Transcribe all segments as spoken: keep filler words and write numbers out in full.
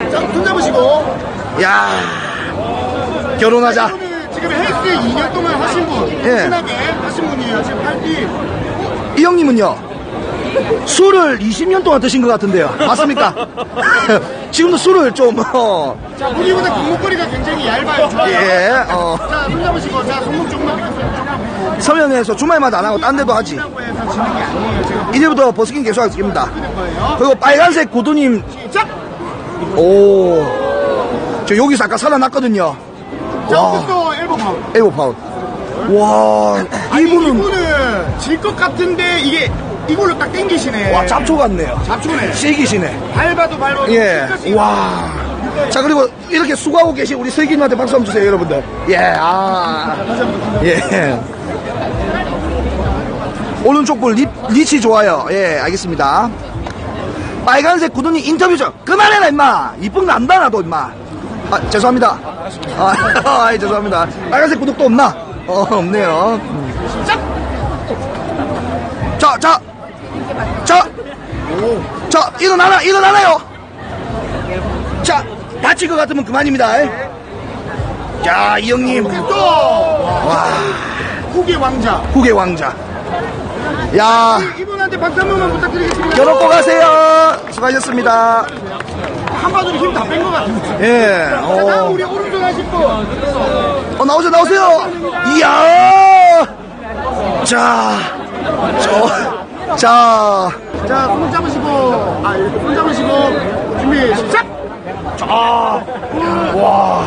자, 손 잡으시고. 야 결혼하자. 지금 헬스 이 년 동안 하신 분, 예. 친하게 하신 분이에요. 지금 팔띠. 이 형님은요? 술을 이십 년 동안 드신 것 같은데요. 맞습니까? 지금도 술을 좀, 어. 자, 보기보다 금목걸이가 굉장히 얇아요. 예, 어. 자, 손 잡으시고. 자, 손목 조금만 비켜주세요. 서면에서 주말마다 안 하고 딴 데도 하지. 해서 지는 게 아니에요. 제가 이제부터 버스킹 계속하겠습니다. 거예요. 그리고 빨간색 구두님, 시작! 오. 저 여기서 아까 살아났거든요. 자, 와. 또 엘보 파울. 엘보 파울. 와, 아니, 이분은, 이분은 질 것 같은데 이게 이걸로 딱 땡기시네. 와, 잡초 같네요. 잡초네. 세기시네. 밟아도 밟아도. 예. 끝까지 와. 자, 그리고 이렇게 수고하고 계신 우리 슬기님한테 박수 한번 주세요, 여러분들. 예, 아. 예. 오른쪽 볼 리, 리치 좋아요. 예, 알겠습니다. 빨간색 구두니 인터뷰 좀 그만해라, 임마. 이쁜 거 안다, 나도, 임마. 아, 죄송합니다. 아, 아, 죄송합니다. 빨간색 구독도 없나? 어, 없네요. 시작! 자, 자, 자, 자, 일어나라, 일어나라요. 자, 다칠 것 같으면 그만입니다. 자, 이 형님. 또! 와, 후계 왕자. 후계 왕자. 야, 이분한테 박수 한 번만 부탁드리겠습니다. 결혼고 가세요. 수고하셨습니다. 한 바퀴 힘 다 뺀 것 같은데. 예, 자, 다음 어, 우리 오른쪽 하실 분. 어 나오세요, 나오세요. 이야, 자, 저, 자, 자, 손 잡으시고. 아, 이렇게 손 잡으시고. 준비, 시작! 자, 와,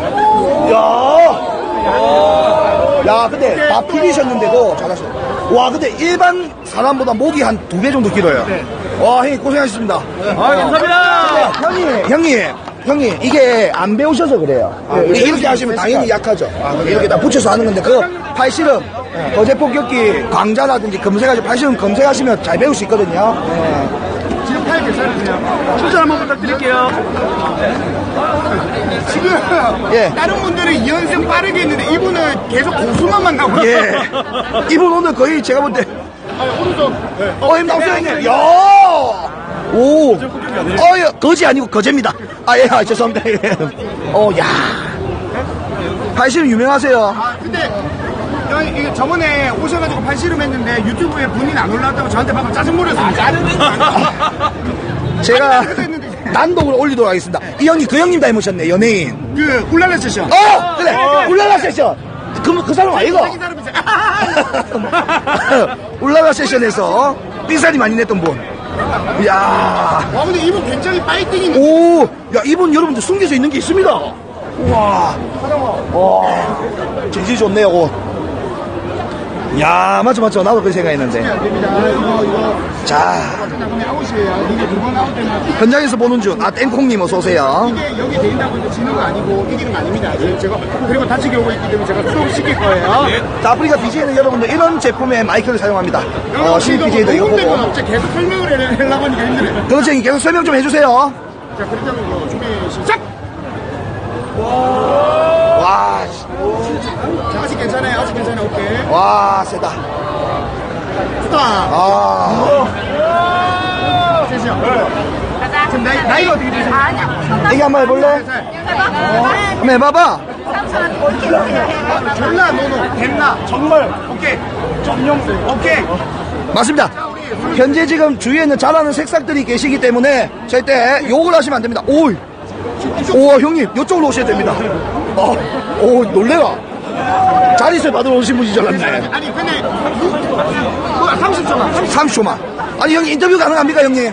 야. 야, 근데 다 풀리셨는데도 잘하셨어요. 와, 근데 일반 사람보다 목이 한 두 배 정도 길어요. 와, 형님 고생하셨습니다. 아, 감사합니다. 형님, 형님, 형님, 이게 안 배우셔서 그래요. 이게 이렇게 하시면 당연히 약하죠. 이렇게 다 붙여서 하는 건데, 그 팔씨름, 거제 폭격기 강자라든지 검색하시, 팔씨름 검색하시면 잘 배울 수 있거든요. 지금 팔 괜찮으세요? 추천 한번 부탁드릴게요. 지금 예. 다른 분들은 이 연승 빠르게 했는데 이분은 계속 고수만 만나고 예. 이분 오늘 거의 제가 볼 때, 오른쪽. 어, 형님 나오세요, 형님. 야! 오! 어, 예, 거지 아니고 거제입니다. 아, 예, 아, 죄송합니다. 예. 어, 야. 팔씨름 유명하세요. 아, 근데 여- 이게 저번에 오셔가지고 팔씨름 했는데 유튜브에 본인 안 올라왔다고 저한테 방금 짜증부렸습니다. 짜증 제가 단독으로 올리도록 하겠습니다. 이 형님, 그 형님 닮으셨네, 연예인. 그 울랄라 세션. 어! 그래! 울랄라 세션! 그, 그 사람 아이가? 자기 사람이세요. 울랄라 세션에서 삐살이 많이 냈던 분. 이야. 와, 근데 이분 굉장히 파이팅이. 오! 야, 이분 여러분들 숨겨져 있는 게 있습니다. 우와. 와. 재질 좋네요, 옷. 야, 맞죠, 맞죠. 나도 그 생각했는데. 자. 현장에서 보는 중, 아, 땡콩님 어서오세요. 이게 여기 대인다고 해서 지는 거 아니고 이기는 거 아닙니다. 제가 그리고 다치게 오고 있기 때문에 제가 수업시킬 거예요. 자, 아프리카 비제이는 여러분들 이런 제품의 마이크를 사용합니다. 어, 신 비제이도 이거 보고. 없지. 계속 설명을 해- 하려고 하니까 힘들어요. 그렇죠. 계속 설명 좀 해주세요. 자, 그렇다면 준비 시작! 와, 자, 아직 괜찮아요. 아직 괜찮아요. 오케이. 와, 세다. 스타. 아, 세션. 지금 나이, 나이가 어떻게 되세요? 아니야. 이게 한번 해볼래? 한번 해봐봐. 졸라 노노 됐나? 정말 오케이. 점령 오케이. 맞습니다. 현재 지금 주위에는 잘하는 색상들이 계시기 때문에 절대 욕을 하시면 안 됩니다. 오, 오, 형님, 이쪽으로 오셔야 됩니다. 어, 오, 놀래라. 자리세 받으러 오신 분인 줄 알았네. 아니 근데 뭐 삼십 초만. 삼십 초만. 아니, 형님, 인터뷰 가능합니까, 형님?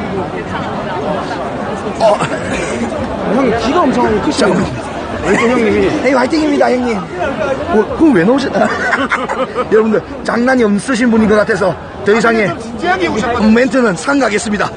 어, 형 기가 엄청 크시죠? 왼쪽 형님이 형님, 화이팅입니다, 형님. 어, 그럼 왜 나오셨나? 여러분들, 장난이 없으신 분인 것 같아서 더 이상의 진지하게 오셨거든요. 멘트는 삼가겠습니다.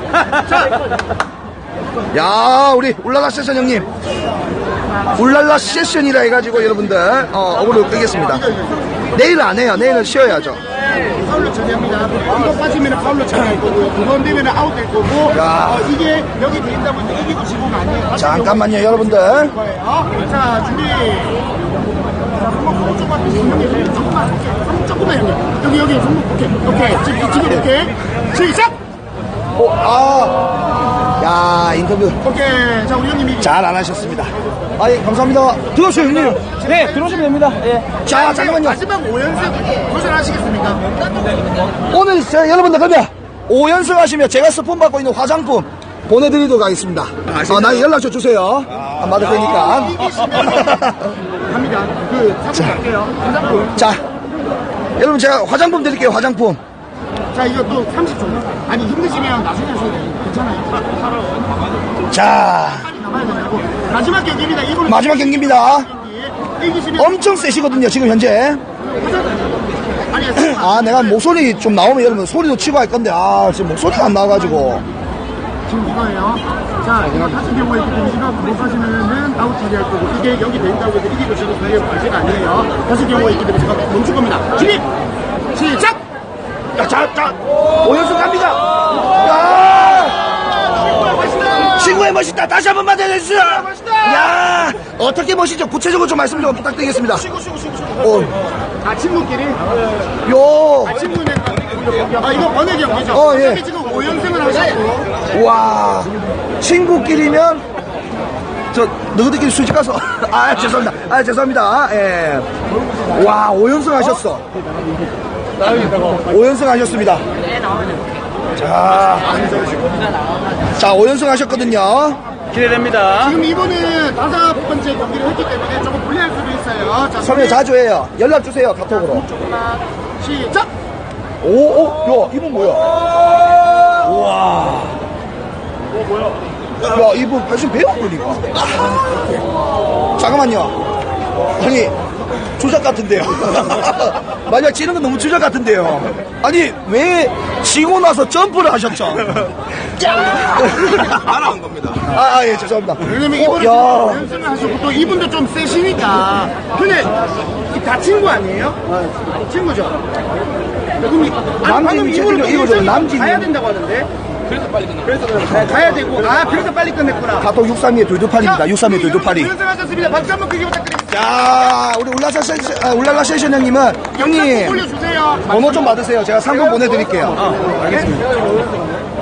야, 우리 울랄라 세션 형님. 울랄라 세션이라 해가지고 여러분들, 어, 어그로 끄겠습니다. 내일은 안 해요. 내일은 쉬어야죠. 파울로 처리합니다. 이거 빠지면 파울로 처리할 거고요. 그건 되면 아웃될 거고. 야. 어, 이게 여기 돼 있다 보니까 이기고 지고가 아니에요. 잠깐만요, 여러분들. 거예요. 자, 준비. 자, 한번 보고 조금만 형님, 조금만, 오케이. 조금만 형님. 여기, 여기, 손목, 오케이. 오케이. 지금, 지금, 오케이. 시작! 어, 아. 야, 인터뷰 오케이. 자, 우리 형님이. 잘 안 하셨습니다. 아, 예, 감사합니다. 들어오세요, 형님. 네, 들어오시면 됩니다. 예. 자, 잠깐만요. 마지막 오 연승 도전하시겠습니까? 오늘 자, 여러분들 그러면 오 연승 하시면 제가 스폰 받고 있는 화장품 보내드리도록 하겠습니다. 어, 나의 연락처 주세요. 안 받을 테니까. 갑니다. 그, 사진 갈게요. 화장품. 자, 여러분 제가 화장품 드릴게요, 화장품. 자, 이거 또 삼십 초. 아니, 힘드시면 나중에 하셔도 돼요. 괜찮아요. 자, 빨리 남아야 된다고. 마지막 경기입니다. 이번 마지막 경기입니다. 경기. 이기시면. 엄청 세시거든요, 지금 현재. 아니, 아, 내가 목소리 좀 나오면 여러분 소리도 치고 할 건데, 아, 지금 목소리가 안 나와가지고. 지금 이거예요. 자, 이거 같은 경우에 이거 못 하시면은 아웃 처리할 거고, 이게 여기 된다고 해서 이기고 지금 그게 문제가 아니에요. 다섯 경우에 있기 때문에 제가 멈출 겁니다. 진입! 시작! 야, 자, 자, 오 연승 갑니다. 야! 친구의 멋있다. 다시 한 번만 해주세요. 야, 어떻게 멋있죠? 구체적으로 좀 말씀 좀 부탁드리겠습니다. 쉬고, 쉬고, 쉬고, 쉬고. 어, 아, 친구끼리? 요, 아, 친구는. 아, 이거 번외 경기죠? 어, 예. 지금 오 연승을 하셨고. 와, 친구끼리면, 저, 너희들끼리 술집 가서, 아, 죄송합니다. 아, 죄송합니다. 예. 와, 오 연승 하셨어. 오 연승 하셨습니다. 자, 자, 오 연승 하셨거든요. 기대됩니다. 지금 이분은 다섯 번째 경기를 했기 때문에 조금 불리할 수도 있어요. 자, 설명 자주 해요. 연락 주세요, 카톡으로. 시작! 오, 오, 야, 이분 뭐야? 우와. 야, 이분 발신 배웠구니까. 잠깐만요. 아니, 주작 같은데요. 만약 지는 건 너무 주작 같은데요. 아니, 왜 지고 나서 점프를 하셨죠? 알아온 겁니다. 아, 아, 예, 죄송합니다. 왜냐면 어, 이분은 야. 연습을 하셨고 또 이분도 좀 세시니까. 근데 다 친구 아니에요? 친구죠? 그럼 이- 아니, 방금 남진이 이분은 채팅이 이거죠, 일정이 남진이. 가야 된다고 하는데. 그래서 빨리 끝났 그래서 네, 가야 되고. 아, 그래서 빨리 끝냈구나. 카톡 육삼이의 돌도팔입니다. 육삼이의 돌도팔이. 연승하셨습니다. 박수 한번 크게 부탁드립니다. 자, 우리 울랄라 세션, 아, 울랄라 세션 형님은, 영상 꼭 형님, 올려주세요. 번호 좀 받으세요. 제가 상품 보내드릴게요. 알겠습니다.